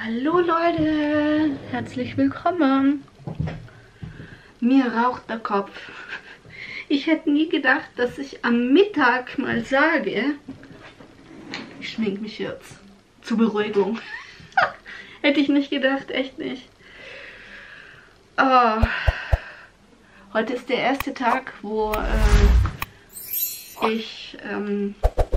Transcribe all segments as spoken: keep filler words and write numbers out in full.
Hallo Leute, herzlich willkommen. Mir raucht der Kopf. Ich hätte nie gedacht, dass ich am Mittag mal sage, ich schminke mich jetzt zur Beruhigung. Hätte ich nicht gedacht, echt nicht. Oh. Heute ist der erste Tag, wo äh, ich ähm,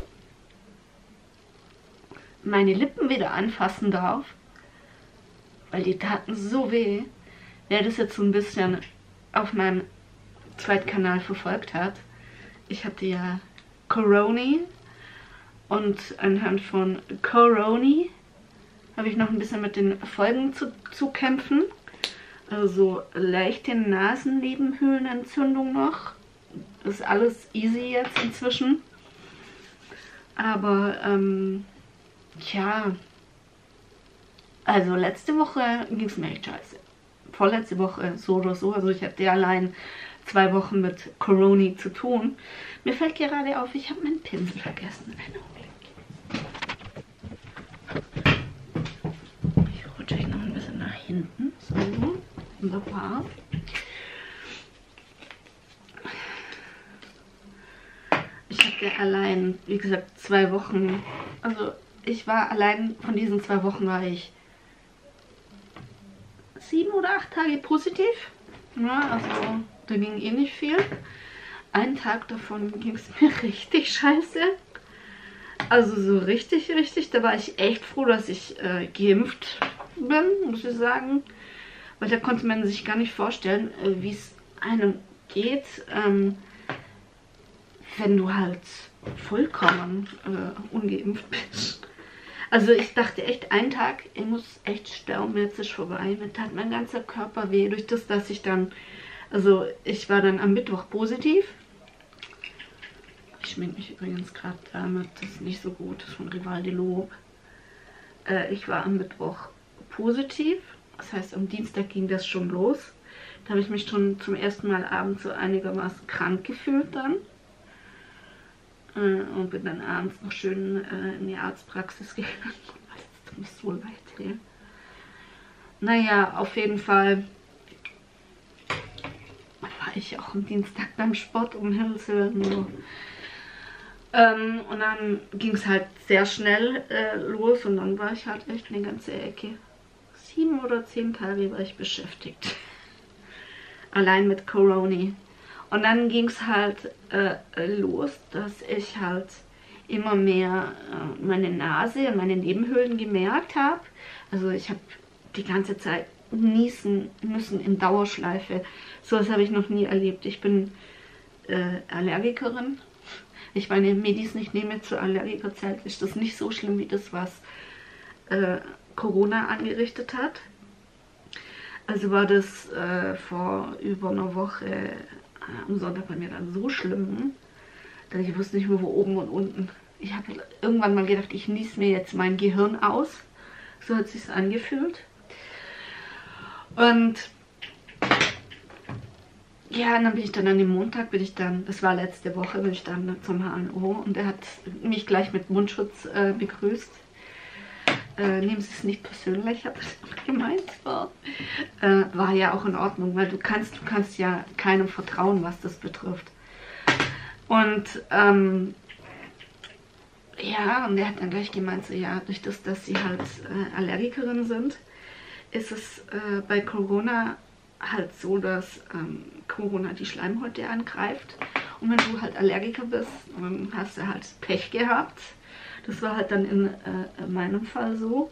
meine Lippen wieder anfassen darf, weil die taten so weh. Wer das jetzt so ein bisschen auf meinem Zweitkanal verfolgt hat, ich hatte ja Corona und anhand von Corona habe ich noch ein bisschen mit den Folgen zu, zu kämpfen. Also leichte Nasennebenhöhlenentzündung noch. Ist alles easy jetzt inzwischen. Aber ähm, ja, also letzte Woche ging es mir echt scheiße. Vorletzte Woche so oder so. Also ich hatte allein zwei Wochen mit Corona zu tun. Mir fällt gerade auf, ich habe meinen Pinsel vergessen. Einen Augenblick. Ich rutsche euch noch ein bisschen nach hinten. So, wunderbar. Ich hatte allein, wie gesagt, zwei Wochen. Also ich war allein von diesen zwei Wochen war ich sieben oder acht Tage positiv. Ja, also da ging eh nicht viel. Einen Tag davon ging es mir richtig scheiße. Also so richtig, richtig. Da war ich echt froh, dass ich äh, geimpft bin, muss ich sagen. Weil da konnte man sich gar nicht vorstellen, äh, wie es einem geht, ähm, wenn du halt vollkommen äh, ungeimpft bist. Also ich dachte echt, einen Tag, ich muss echt sterben, jetzt ist vorbei. Mir tat mein ganzer Körper weh, durch das, dass ich dann, also ich war dann am Mittwoch positiv. Ich schminke mich übrigens gerade damit, das ist nicht so gut, das ist von Rival de Lob. Äh, ich war am Mittwoch positiv, das heißt am Dienstag ging das schon los. Da habe ich mich schon zum ersten Mal abends so einigermaßen krank gefühlt dann. Und bin dann abends noch schön äh, in die Arztpraxis gegangen. Das tut mir so leid. Ey. Naja, auf jeden Fall war ich auch am Dienstag beim Sport um Himmels Willen. So. Ähm, und dann ging es halt sehr schnell äh, los und dann war ich halt echt eine ganze Ecke. Sieben oder zehn Tage war ich beschäftigt. Allein mit Corona. Und dann ging es halt äh, los, dass ich halt immer mehr äh, meine Nase und meine Nebenhöhlen gemerkt habe. Also ich habe die ganze Zeit niesen müssen in Dauerschleife. So was habe ich noch nie erlebt. Ich bin äh, Allergikerin. Ich meine Medis nicht nehme zur Allergikerzeit, ist das nicht so schlimm wie das, was äh, Corona angerichtet hat. Also war das äh, vor über einer Woche am Sonntag bei mir dann so schlimm, dass ich wusste nicht mehr, wo oben und unten. Ich habe irgendwann mal gedacht, ich niese mir jetzt mein Gehirn aus. So hat es sich angefühlt. Und ja, und dann bin ich dann an dem Montag, bin ich dann, das war letzte Woche, bin ich dann zum H N O und der hat mich gleich mit Mundschutz äh, begrüßt. Äh, nehmen Sie es nicht persönlich, habe ich gemeint. War. Äh, war ja auch in Ordnung, weil du kannst, du kannst ja keinem vertrauen, was das betrifft. Und ähm, ja, und der hat dann gleich gemeint, so ja, durch das, dass sie halt äh, Allergikerin sind, ist es äh, bei Corona halt so, dass ähm, Corona die Schleimhäute angreift. Und wenn du halt Allergiker bist, dann hast du halt Pech gehabt. Das war halt dann in äh, meinem Fall so.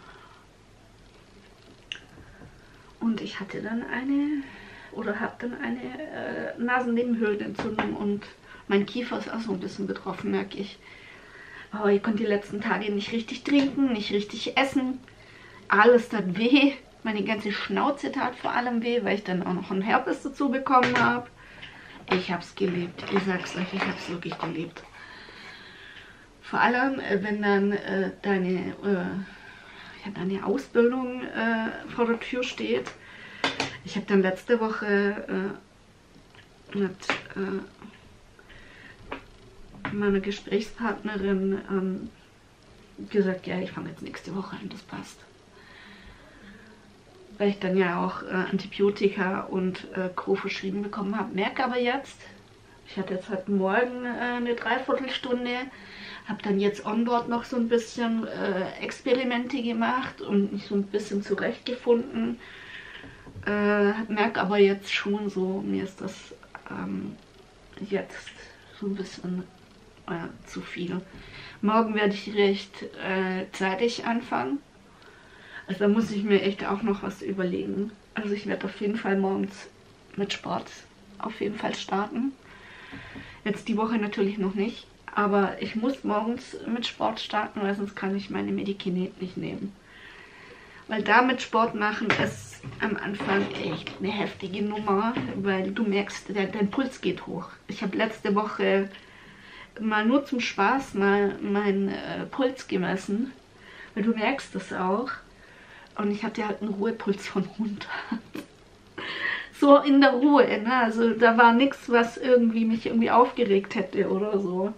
Und ich hatte dann eine, oder habe dann eine äh, Nasennebenhöhlenentzündung und mein Kiefer ist auch so ein bisschen betroffen, merke ich. Aber ich konnte die letzten Tage nicht richtig trinken, nicht richtig essen. Alles tat weh. Meine ganze Schnauze tat vor allem weh, weil ich dann auch noch einen Herpes dazu bekommen habe. Ich habe es gelebt. Ich sag's euch, ich habe es wirklich gelebt. Vor allem, wenn dann äh, deine, äh, ja, deine Ausbildung äh, vor der Tür steht. Ich habe dann letzte Woche äh, mit äh, meiner Gesprächspartnerin ähm, gesagt, ja, ich fange jetzt nächste Woche an, das passt. weil ich dann ja auch äh, Antibiotika und äh, Co. verschrieben bekommen habe. Merke aber jetzt, ich hatte jetzt heute Morgen äh, eine Dreiviertelstunde, habe dann jetzt onboard noch so ein bisschen äh, Experimente gemacht und mich so ein bisschen zurechtgefunden. Äh, merke aber jetzt schon so, mir ist das ähm, jetzt so ein bisschen äh, zu viel. Morgen werde ich recht äh, zeitig anfangen. Also da muss ich mir echt auch noch was überlegen. Also ich werde auf jeden Fall morgens mit Sport auf jeden Fall starten. Jetzt die Woche natürlich noch nicht. Aber ich muss morgens mit Sport starten, weil sonst kann ich meine Medikinet nicht nehmen. Weil damit Sport machen ist am Anfang echt eine heftige Nummer, weil du merkst, dein, dein Puls geht hoch. Ich habe letzte Woche mal nur zum Spaß mal meinen äh, Puls gemessen, weil du merkst das auch. Und ich hatte halt einen Ruhepuls von hundert. So in der Ruhe, ne? Also da war nichts, was irgendwie mich irgendwie aufgeregt hätte oder so.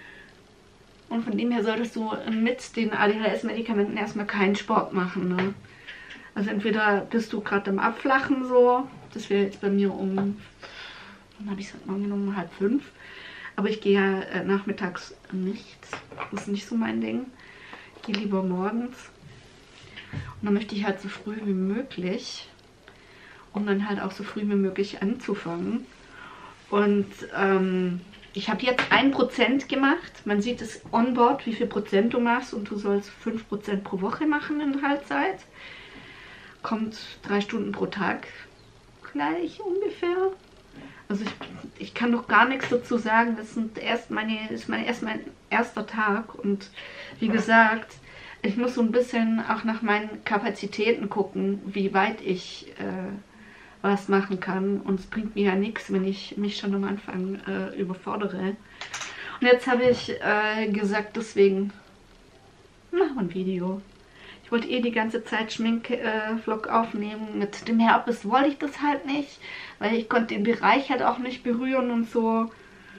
Und von dem her solltest du mit den A D H S-Medikamenten erstmal keinen Sport machen, ne? Also entweder bist du gerade am Abflachen so, das wäre jetzt bei mir um, wann habe ich es heute Morgen genommen, um halb fünf. Aber ich gehe ja äh, nachmittags nicht, das ist nicht so mein Ding. Ich gehe lieber morgens. Und dann möchte ich halt so früh wie möglich, um dann halt auch so früh wie möglich anzufangen. Und ähm, ich habe jetzt ein Prozent gemacht. Man sieht es onboard, wie viel Prozent du machst. Und du sollst fünf Prozent pro Woche machen in Halbzeit. Kommt drei Stunden pro Tag gleich ungefähr. Also ich, ich kann noch gar nichts dazu sagen. Das sind erst meine, ist mein, erst mein erster Tag. Und wie gesagt, ich muss so ein bisschen auch nach meinen Kapazitäten gucken, wie weit ich äh, was machen kann. Und es bringt mir ja nichts, wenn ich mich schon am Anfang äh, überfordere. Und jetzt habe ich äh, gesagt, deswegen machen wir ein Video. Ich wollte eh die ganze Zeit Schmink-Vlog äh, aufnehmen. Mit dem Herpes wollte ich das halt nicht, weil ich konnte den Bereich halt auch nicht berühren und so.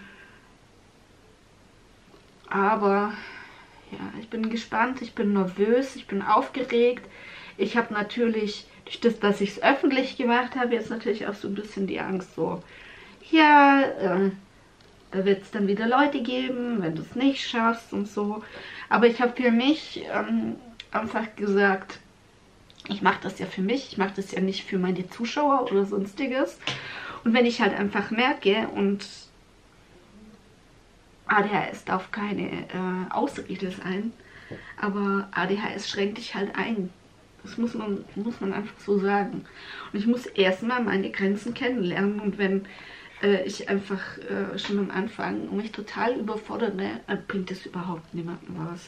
Aber ja, ich bin gespannt, ich bin nervös, ich bin aufgeregt. Ich habe natürlich, durch das, dass ich es öffentlich gemacht habe, jetzt natürlich auch so ein bisschen die Angst so, ja, äh, da wird es dann wieder Leute geben, wenn du es nicht schaffst und so. Aber ich habe für mich ähm, einfach gesagt, ich mache das ja für mich, ich mache das ja nicht für meine Zuschauer oder sonstiges. Und wenn ich halt einfach merke und A D H S darf keine äh, Ausrede sein, aber A D H S schränkt dich halt ein. Das muss man, muss man einfach so sagen. Und ich muss erstmal meine Grenzen kennenlernen. Und wenn äh, ich einfach äh, schon am Anfang mich total überfordere, dann bringt das überhaupt niemandem was.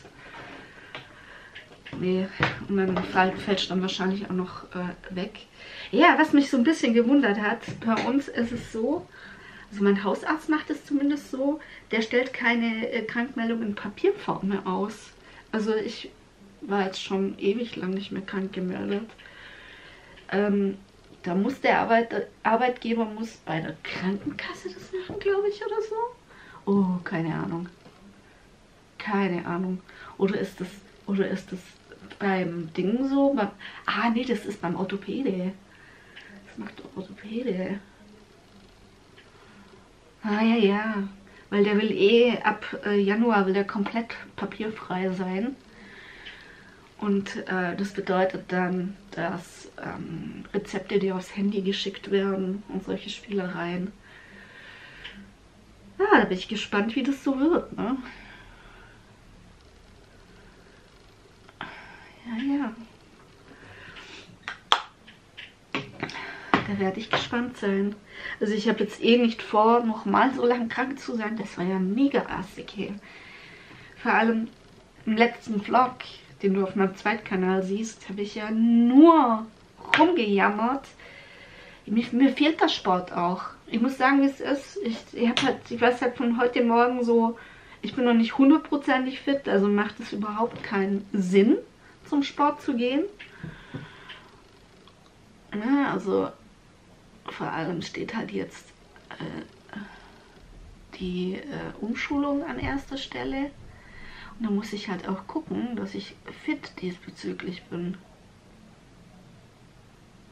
Nee, und dann fällt es dann wahrscheinlich auch noch äh, weg. Ja, was mich so ein bisschen gewundert hat, bei uns ist es so, also mein Hausarzt macht es zumindest so, der stellt keine äh, Krankmeldung in Papierform mehr aus. Also ich war jetzt schon ewig lang nicht mehr krank gemeldet. Ähm, da muss der Arbeit, Arbeitgeber muss bei der Krankenkasse das machen, glaube ich, oder so. Oh, keine Ahnung. Keine Ahnung. Oder ist das, oder ist das beim Ding so? Beim, ah, nee, das ist beim Orthopäde. Das macht der Orthopäde. Ah, ja, ja. Weil der will eh, ab äh, Januar will der komplett papierfrei sein. Und äh, das bedeutet dann, dass ähm, Rezepte dir aufs Handy geschickt werden und solche Spielereien. Ja, da bin ich gespannt, wie das so wird, ne? Ja, ja. Da werde ich gespannt sein. Also ich habe jetzt eh nicht vor, nochmal so lange krank zu sein. Das war ja mega assig hier. Vor allem im letzten Vlog, den du auf meinem Zweitkanal siehst, habe ich ja nur rumgejammert. Mir, mir fehlt der Sport auch. Ich muss sagen, wie es ist. Ich, ich, hab halt, ich weiß halt von heute Morgen so, ich bin noch nicht hundertprozentig fit, also macht es überhaupt keinen Sinn, zum Sport zu gehen. Ja, also vor allem steht halt jetzt äh, die äh, Umschulung an erster Stelle. Und da muss ich halt auch gucken, dass ich fit diesbezüglich bin.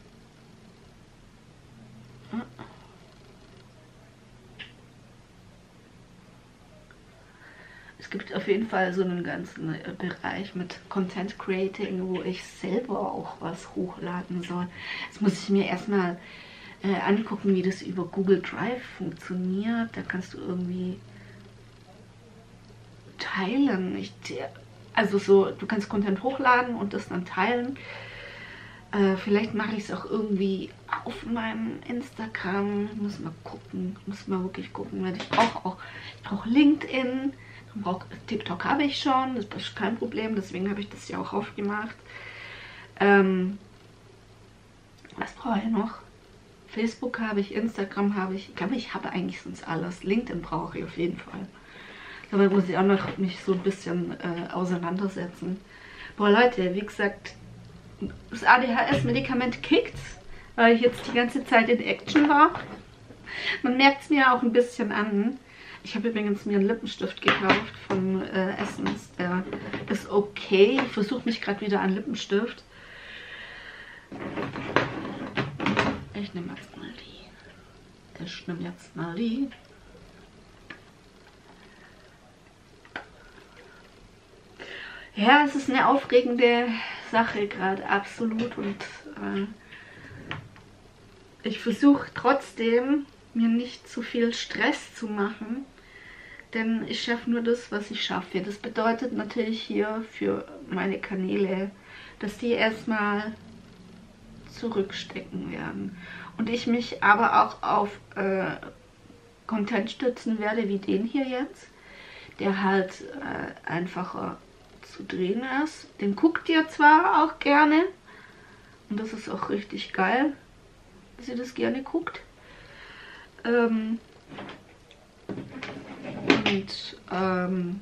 es gibt auf jeden Fall so einen ganzen Bereich mit Content Creating, wo ich selber auch was hochladen soll. Jetzt muss ich mir erstmal äh, angucken, wie das über Google Drive funktioniert. Da kannst du irgendwie teilen. Ich, also so, du kannst Content hochladen und das dann teilen. Äh, vielleicht mache ich es auch irgendwie auf meinem Instagram. Ich muss mal gucken. Ich muss mal wirklich gucken, weil ich brauche auch, ich brauche LinkedIn. Brauch, TikTok habe ich schon, das ist kein Problem, deswegen habe ich das ja auch aufgemacht. Ähm, was brauche ich noch? Facebook habe ich, Instagram habe ich. Ich glaube, ich habe eigentlich sonst alles. LinkedIn brauche ich auf jeden Fall. Dabei muss ich auch noch mich so ein bisschen äh, auseinandersetzen. Boah Leute, wie gesagt, das A D H S-Medikament kickt, weil ich jetzt die ganze Zeit in Action war. Man merkt es mir auch ein bisschen an. Ich habe übrigens mir einen Lippenstift gekauft von äh, Essence. Der ist okay. Ich versuche mich gerade wieder an Lippenstift. Ich nehme jetzt mal die. Ich nehme jetzt mal die. Ja, es ist eine aufregende Sache gerade, absolut. Und äh, ich versuche trotzdem, mir nicht zu viel Stress zu machen, denn ich schaffe nur das, was ich schaffe. Das bedeutet natürlich hier für meine Kanäle, dass die erstmal zurückstecken werden und ich mich aber auch auf äh, Content stützen werde, wie den hier jetzt, der halt äh, einfacher zu drehen ist. Den guckt ihr zwar auch gerne und das ist auch richtig geil, dass ihr das gerne guckt. Ähm, und ähm,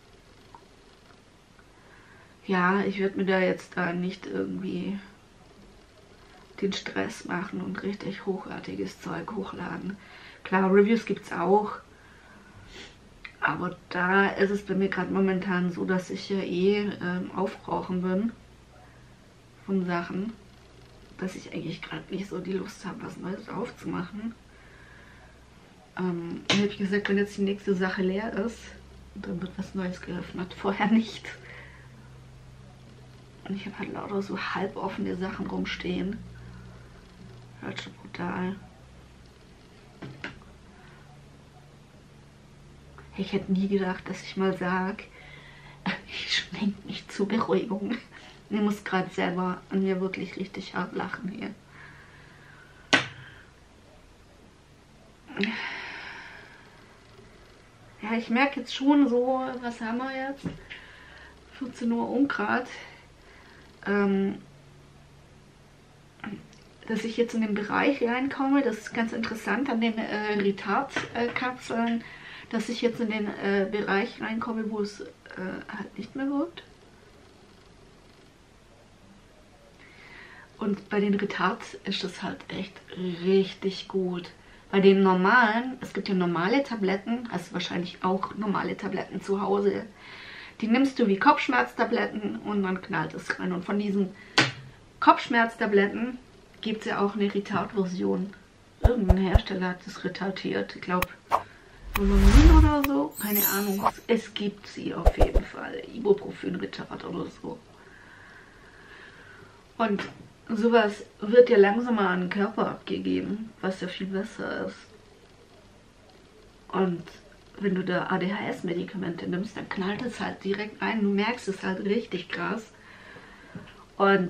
ja, ich werde mir da jetzt da nicht irgendwie den Stress machen und richtig hochwertiges Zeug hochladen. Klar, Reviews gibt es auch, aber da ist es bei mir gerade momentan so, dass ich ja eh ähm, aufbrauchen bin von Sachen, dass ich eigentlich gerade nicht so die Lust habe, was Neues aufzumachen. Ähm, und ich gesagt, wenn jetzt die nächste Sache leer ist, dann wird was Neues geöffnet. Vorher nicht. Und ich habe halt lauter so halboffene Sachen rumstehen. Halt schon brutal. Ich hätte nie gedacht, dass ich mal sage, ich schminke mich zur Beruhigung. Ich muss gerade selber an mir wirklich richtig hart lachen hier. Ja, ich merke jetzt schon so, was haben wir jetzt? vierzehn Uhr Ungrad. Ähm, dass ich jetzt in den Bereich reinkomme, das ist ganz interessant an den äh, Retard-Kapseln, dass ich jetzt in den äh, Bereich reinkomme, wo es äh, halt nicht mehr wirkt. Und bei den Retards ist es halt echt richtig gut. Bei den normalen, es gibt ja normale Tabletten, hast du wahrscheinlich auch normale Tabletten zu Hause. Die nimmst du wie Kopfschmerztabletten und dann knallt es rein. Und von diesen Kopfschmerztabletten gibt es ja auch eine Retard-Version. Irgendein Hersteller hat das retardiert. Ich glaube, Volomin oder so. Keine Ahnung. Es gibt sie auf jeden Fall. Ibuprofen-Retard oder so. Und sowas wird ja langsamer an den Körper abgegeben, was ja viel besser ist. Und wenn du da A D H S-Medikamente nimmst, dann knallt es halt direkt rein. Du merkst es halt richtig krass. Und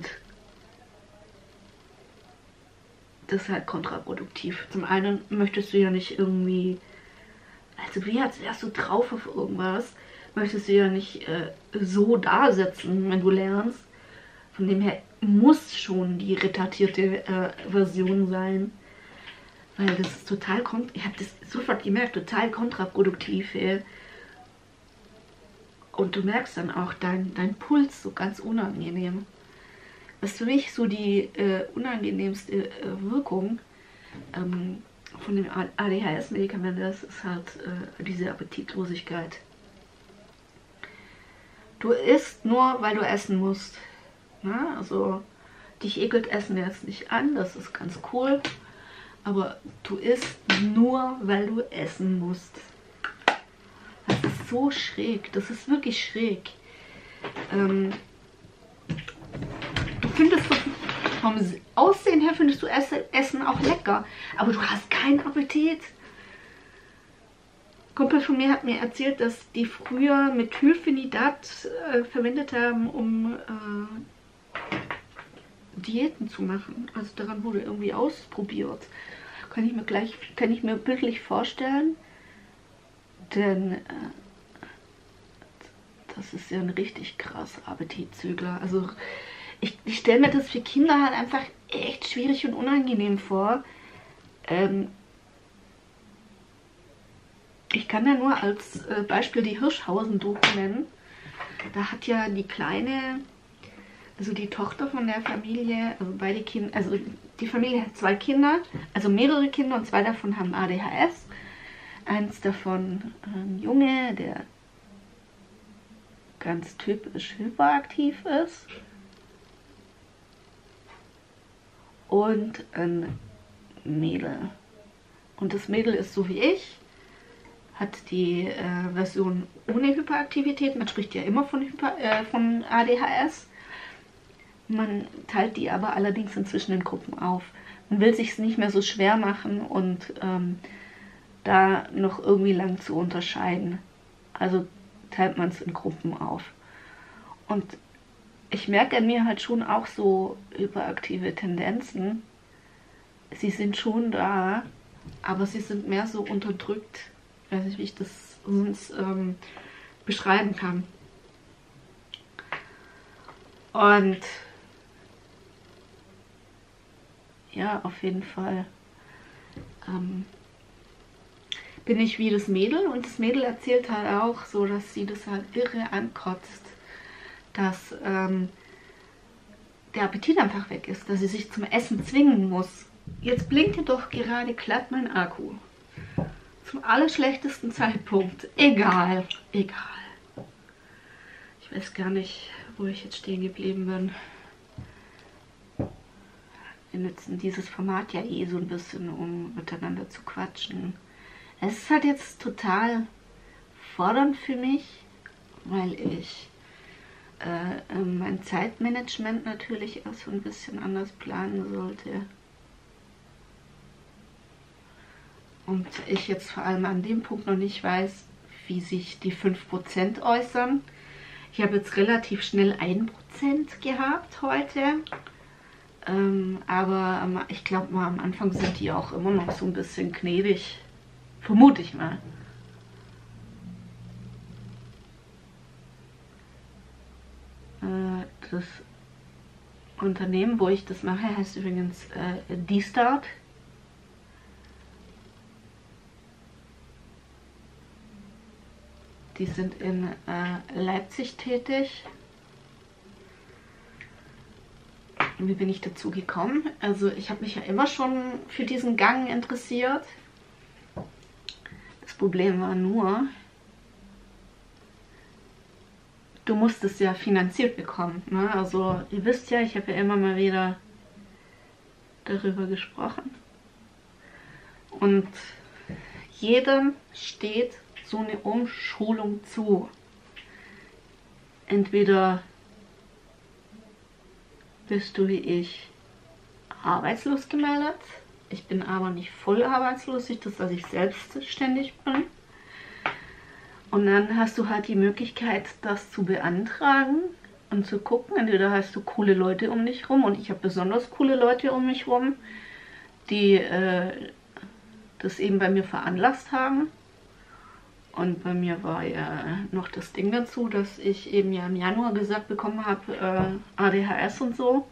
das ist halt kontraproduktiv. Zum einen möchtest du ja nicht irgendwie, also wie als wärst du drauf auf irgendwas, möchtest du ja nicht äh, so da sitzen, wenn du lernst. Von dem her muss schon die retardierte äh, Version sein. Weil das ist total, ich habe das sofort gemerkt, total kontraproduktiv. Ey. Und du merkst dann auch dein, dein Puls so ganz unangenehm. Was für mich so die äh, unangenehmste äh, Wirkung ähm, von dem A D H S-Medikament ist, ist halt äh, diese Appetitlosigkeit. Du isst nur, weil du essen musst. Na, also dich ekelt Essen jetzt nicht an, das ist ganz cool. Aber du isst nur, weil du essen musst. Das ist so schräg. Das ist wirklich schräg. Ähm, du findest vom Aussehen her findest du Essen auch lecker, aber du hast keinen Appetit. Ein Kumpel von mir hat mir erzählt, dass die früher Methylphenidat äh, verwendet haben, um äh, Diäten zu machen. Also daran wurde irgendwie ausprobiert. Kann ich mir gleich, kann ich mir bildlich vorstellen. Denn äh, das ist ja ein richtig krasser Appetitzügler. Also ich, ich stelle mir das für Kinder halt einfach echt schwierig und unangenehm vor. Ähm, ich kann da nur als äh, Beispiel die Hirschhausen-Doku nennen. Da hat ja die kleine, also die Tochter von der Familie, also beide Kinder, also die Familie hat zwei Kinder, also mehrere Kinder und zwei davon haben A D H S. Eins davon ein Junge, der ganz typisch hyperaktiv ist. Und ein Mädel. Und das Mädel ist so wie ich, hat die äh, Version ohne Hyperaktivität. Man spricht ja immer von, Hyper, äh, von A D H S. Man teilt die aber allerdings inzwischen in Gruppen auf. Man will sich es nicht mehr so schwer machen und ähm, da noch irgendwie lang zu unterscheiden. Also teilt man es in Gruppen auf. Und ich merke an mir halt schon auch so hyperaktive Tendenzen. Sie sind schon da, aber sie sind mehr so unterdrückt. Ich weiß nicht, wie ich das sonst ähm, beschreiben kann. Und ja, auf jeden Fall ähm, bin ich wie das Mädel. Und das Mädel erzählt halt auch so, dass sie das halt irre ankotzt, dass ähm, der Appetit einfach weg ist, dass sie sich zum Essen zwingen muss. Jetzt blinkt doch gerade glatt mein Akku. Zum allerschlechtesten Zeitpunkt. Egal, egal. Ich weiß gar nicht, wo ich jetzt stehen geblieben bin. Wir nutzen dieses Format ja eh so ein bisschen, um miteinander zu quatschen. Es ist halt jetzt total fordernd für mich, weil ich äh, mein Zeitmanagement natürlich auch so ein bisschen anders planen sollte. Und ich jetzt vor allem an dem Punkt noch nicht weiß, wie sich die fünf Prozent äußern. Ich habe jetzt relativ schnell ein Prozent gehabt heute. Ähm, aber ich glaube mal, am Anfang sind die auch immer noch so ein bisschen gnädig. Vermute ich mal. Äh, das Unternehmen, wo ich das mache, heißt übrigens äh, D-Start. Die sind in äh, Leipzig tätig. Wie bin ich dazu gekommen? Also ich habe mich ja immer schon für diesen Gang interessiert. Das Problem war nur, du musst es ja finanziert bekommen. Ne? Also ihr wisst ja, ich habe ja immer mal wieder darüber gesprochen. Und jedem steht so eine Umschulung zu. Entweder bist du wie ich arbeitslos gemeldet. Ich bin aber nicht voll arbeitslos, durch das, dass ich selbstständig bin. Und dann hast du halt die Möglichkeit, das zu beantragen und zu gucken. Entweder hast du coole Leute um dich rum, und ich habe besonders coole Leute um mich rum, die äh, das eben bei mir veranlasst haben. Und bei mir war ja noch das Ding dazu, dass ich eben ja im Januar gesagt bekommen habe, äh, A D H S und so.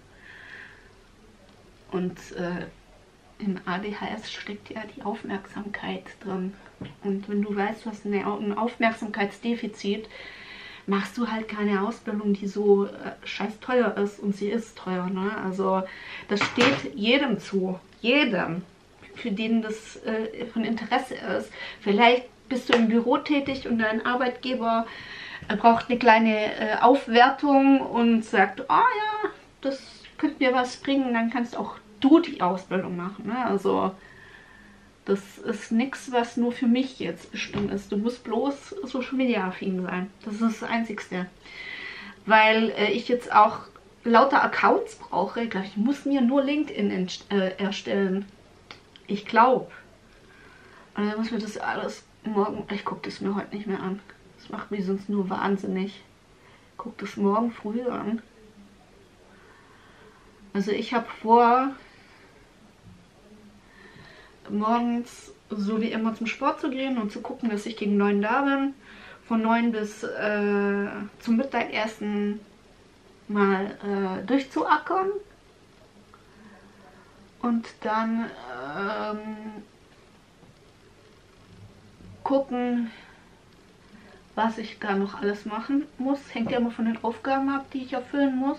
Und äh, in A D H S steckt ja die Aufmerksamkeit drin. Und wenn du weißt, du hast eine, ein Aufmerksamkeitsdefizit, machst du halt keine Ausbildung, die so äh, scheiß teuer ist. Und sie ist teuer, ne? Also das steht jedem zu. Jedem, für den das äh, von Interesse ist. Vielleicht bist du im Büro tätig und dein Arbeitgeber äh, braucht eine kleine äh, Aufwertung und sagt, oh ja, das könnte mir was bringen, dann kannst auch du die Ausbildung machen. Ne? Also Das ist nichts, was nur für mich jetzt bestimmt ist. Du musst bloß Social Media affin sein. Das ist das Einzigste. Weil äh, ich jetzt auch lauter Accounts brauche. Ich glaube, ich muss mir nur LinkedIn äh, erstellen. Ich glaube. Und dann muss mir das alles morgen... Ich gucke das mir heute nicht mehr an. Das macht mich sonst nur wahnsinnig. Ich gucke das morgen früh an. Also ich habe vor... morgens so wie immer zum Sport zu gehen und zu gucken, dass ich gegen neun da bin. Von neun bis äh, zum Mittagessen mal äh, durchzuackern. Und dann ähm, gucken, was ich da noch alles machen muss. Hängt ja immer von den Aufgaben ab, die ich erfüllen muss.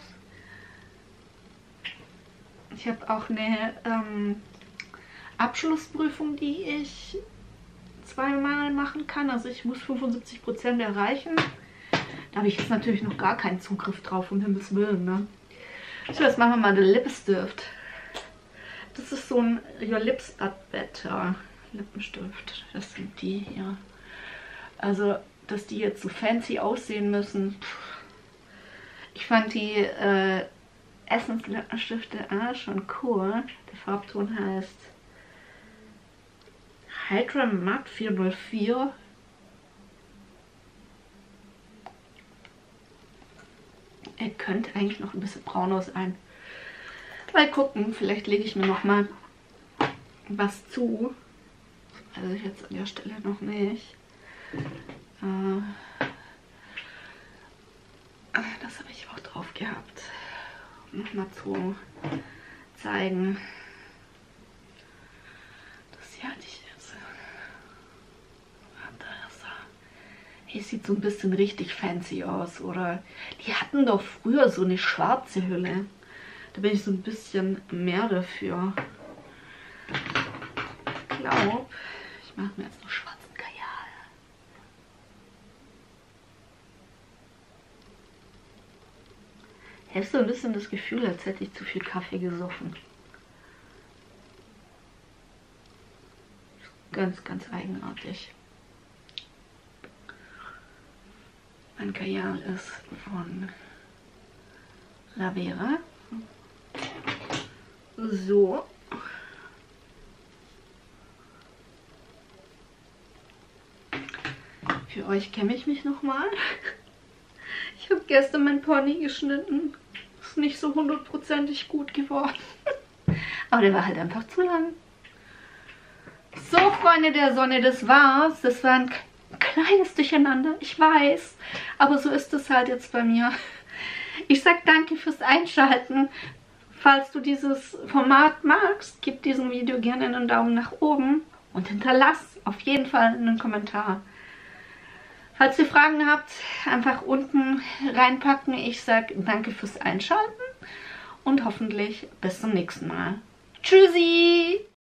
Ich habe auch eine... Ähm, Abschlussprüfung, die ich zweimal machen kann. Also ich muss fünfundsiebzig Prozent erreichen. Da habe ich jetzt natürlich noch gar keinen Zugriff drauf, um Himmels Willen. Ne? So, jetzt machen wir mal den Lipstift. Das ist so ein Your Lips But Better Lippenstift. Das sind die hier. Also, dass die jetzt so fancy aussehen müssen. Ich fand die äh, Essence-Lippenstifte ah, schon cool. Der Farbton heißt Hydra Matte vier null vier. Er könnte eigentlich noch ein bisschen brauner sein. Mal gucken, vielleicht lege ich mir noch mal was zu. Also jetzt an der Stelle noch nicht. Äh, das habe ich auch drauf gehabt. Um noch mal zu zeigen. Das hier hatte ich jetzt. Hier sieht so ein bisschen richtig fancy aus, oder? Die hatten doch früher so eine schwarze Hülle. Da bin ich so ein bisschen mehr dafür. Ich glaube, ich mache mir jetzt noch schwarzen Kajal. Ich habe so ein bisschen das Gefühl, als hätte ich zu viel Kaffee gesoffen. Ganz, ganz eigenartig. Mein Kajal ist von Lavera. So. Für euch kämme ich mich nochmal. Ich habe gestern mein Pony geschnitten. Ist nicht so hundertprozentig gut geworden. Aber der war halt einfach zu lang. So, Freunde der Sonne, das war's. Das war ein kleines Durcheinander, ich weiß. Aber so ist es halt jetzt bei mir. Ich sag danke fürs Einschalten. Falls du dieses Format magst, gib diesem Video gerne einen Daumen nach oben und hinterlass auf jeden Fall einen Kommentar. Falls ihr Fragen habt, einfach unten reinpacken. Ich sag danke fürs Einschalten und hoffentlich bis zum nächsten Mal. Tschüssi!